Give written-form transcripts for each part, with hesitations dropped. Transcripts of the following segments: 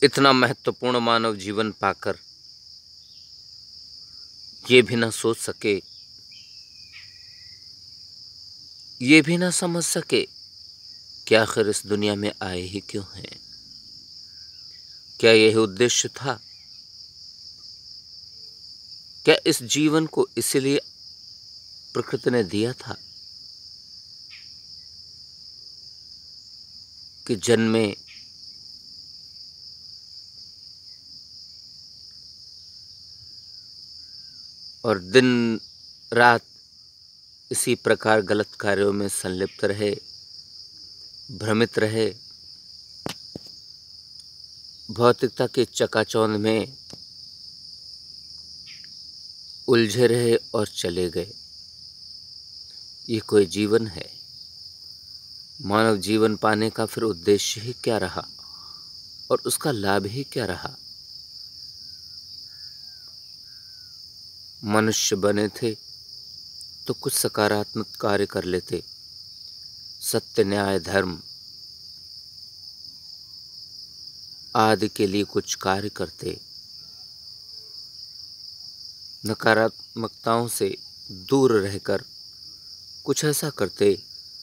इतना महत्वपूर्ण मानव जीवन पाकर ये भी ना सोच सके, ये भी ना समझ सके कि आखिर इस दुनिया में आए ही क्यों हैं। क्या यही उद्देश्य था? क्या इस जीवन को इसलिए प्रकृति ने दिया था कि जन्मे और दिन रात इसी प्रकार गलत कार्यों में संलिप्त रहे, भ्रमित रहे, भौतिकता के चकाचौंध में उलझे रहे और चले गए? ये कोई जीवन है? मानव जीवन पाने का फिर उद्देश्य ही क्या रहा और उसका लाभ ही क्या रहा? मनुष्य बने थे तो कुछ सकारात्मक कार्य कर लेते, सत्य, न्याय, धर्म आदि के लिए कुछ कार्य करते, नकारात्मकताओं से दूर रहकर कुछ ऐसा करते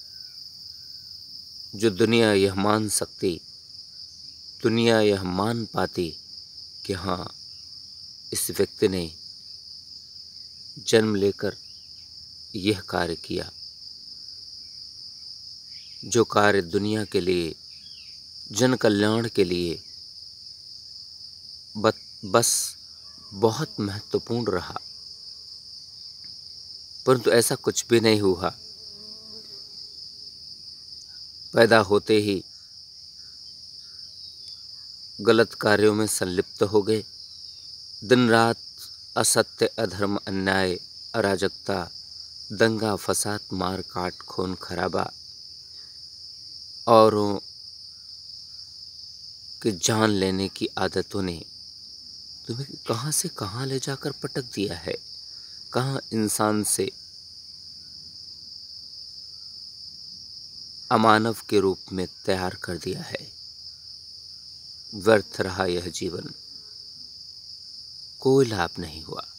जो दुनिया यह मान सकती, दुनिया यह मान पाती कि हाँ, इस व्यक्ति ने जन्म लेकर यह कार्य किया। जो कार्य दुनिया के लिए, जन कल्याण के लिए बस बहुत महत्वपूर्ण रहा, परंतु ऐसा कुछ भी नहीं हुआ। पैदा होते ही गलत कार्यों में संलिप्त हो गए, दिन रात असत्य, अधर्म, अन्याय, अराजकता, दंगा फसाद, मार काट, खून खराबा, औरों की जान लेने की आदतों ने तुम्हें कहां से कहां ले जाकर पटक दिया है, कहां इंसान से अमानव के रूप में तैयार कर दिया है। व्यर्थ रहा यह जीवन, कोई लाभ नहीं हुआ।